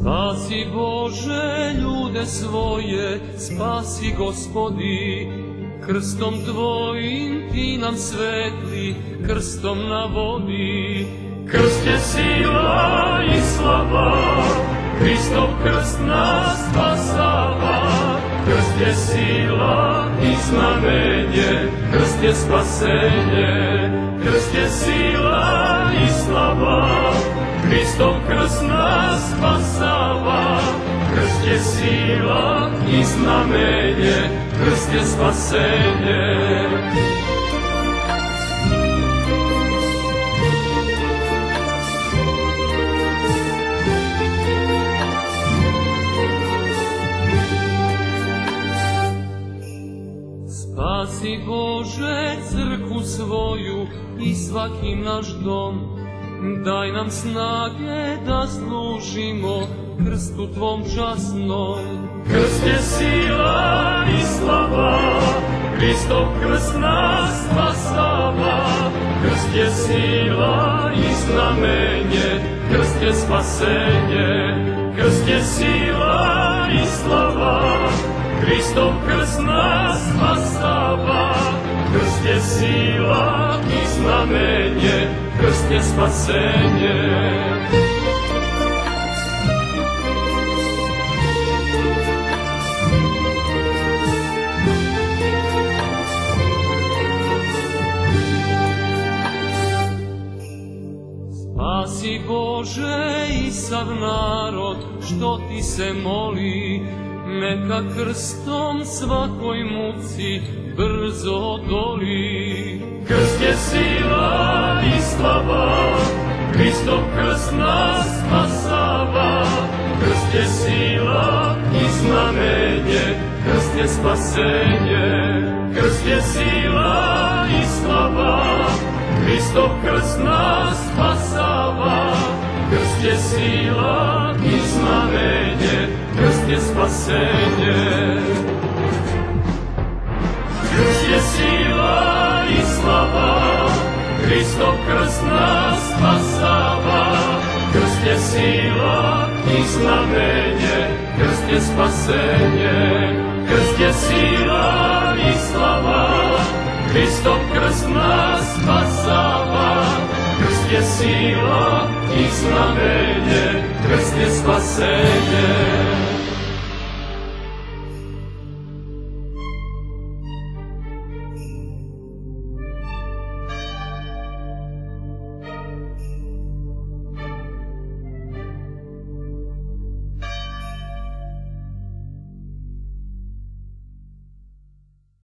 Spasi Bože ljude svoje, spasi Gospodi, krstom Tvojim Ti nam svetli, krstom na vodi. Krst je sila i slava, Hristov krst nas spasava. Krst je sila i znamenje, krst je spasenje. Krst je sila i slava, Hristov krst nas spasava. Krst je sila i znamenje, krst je spasenje. Spasi Bože crkvu svoju i svaki naš dom, daj nam snage da služimo krstu Tvom časnom. Krst je sila i slava, Hristov krst nas spasava. Krst je sila i znamenje, krst je spasenje. Krst je sila i slava, Hristov krst nas spasava. Krst je sila i znamenje, krst je spasenje. Spasi Bože i sav narod što Ti se moli, neka krstom svakoj muci brzo odoli. Krst je sila i slava, Hristov krst nas spasava. Krst je sila i znamenje, krst je spasenje. Krst je sila i slava, Hristov krst nas spasava. Krst je sila i znamenje, krst je spasenje. Krst je sila i slava, Hristov krst nas spasava. Krst je sila i znamenje, krst je spasenje. Krst je sila i slava, Hristov krst nas spasava. Krst je sila i znamenje, krst je spasenje.